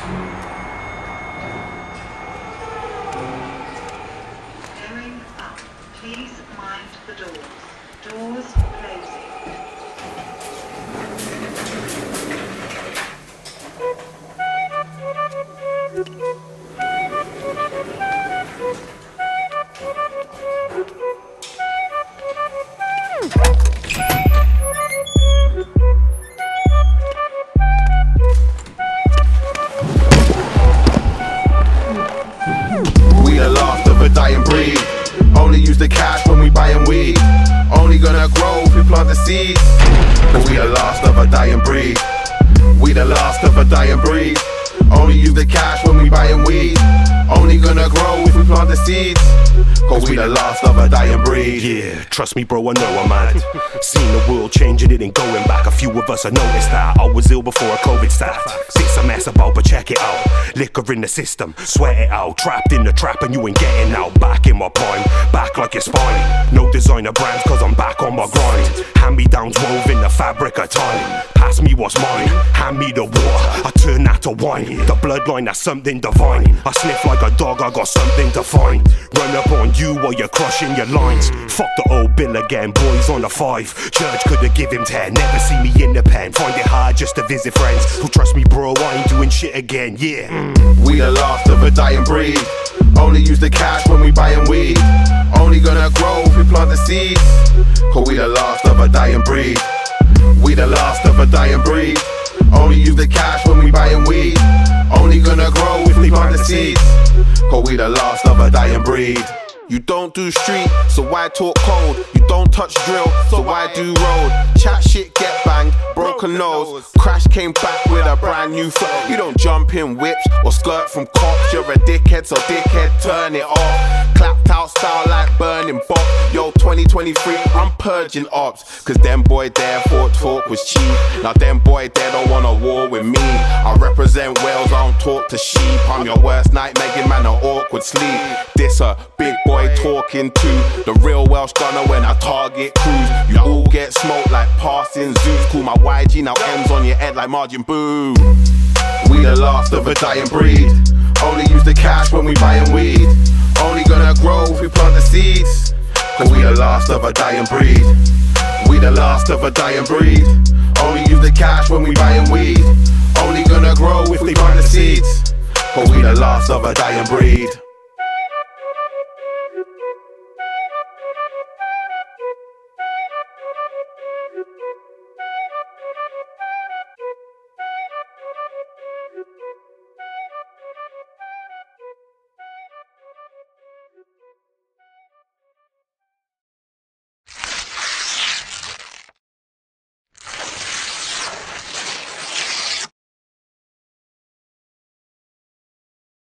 Going up. Please mind the doors. Doors closing. We the last of a dying breed. Only use the cash when we buyin' weed. Only gonna grow if we plant the seeds. Cause we the last of a dying breed. We the last of a dying breed. Only use the cash when we buyin' weed. Only gonna grow if we plant the seeds. Cause we the last of a dying breed. Yeah, trust me bro, I know I'm mad. Seen the world changing, it ain't going back. A few of us have noticed that. I was ill before a COVID start. It's a mess about, but check it out. Liquor in the system, sweat it out. Trapped in the trap and you ain't getting out. Back in my prime, back like it's fine. No designer brands cause I'm back on my grind. Hand-me-downs wove in the fabric of time. Pass me what's mine, hand me the water, I turn that to wine. The bloodline, that's something divine. I sniff like a dog, I got something to find. Run up on you while you're crushing your lines. Fuck the old bill again, boys on the 5. Church could've give him 10, never see me in the pen. Find it hard just to visit friends who trust me bro, I ain't doing shit again, yeah. We the last of a dying breed. Only use the cash when we buyin' weed. Only gonna grow if we plant the seeds. Cause we the last of a dying breed. We the last of a dying breed. Only use the cash when we buyin' weed. Only gonna grow if we plant the seeds. Cause we the last of a dying breed. You don't do street, so why talk cold? You don't touch drill, so why do road? Chat shit, get banged, broken nose. Crash came back with a brand new flow. You don't jump in whips or skirt from cops. You're a dickhead, so dickhead, turn it off. Clapped out style like burning box. Yo, 2023, I'm purging ops. Cause them boy there thought talk was cheap. Now them boy there don't want a war with me. I represent Wales, I don't talk to sheep. I'm your worst nightmare, give man an awkward sleep. This a big boy talking to the real Welsh gunner when I target crews. You all get smoked like passing zoos. Call my YG, now M's on your head like Margin Boo. We the last of a dying breed. Only use the cash when we buyin' weed. Only gonna grow if we plant the seeds. Cause we the last of a dying breed. We the last of a dying breed. Only use the cash when we buyin' weed. Only gonna grow if we plant the seeds. Cause we the last of a dying breed.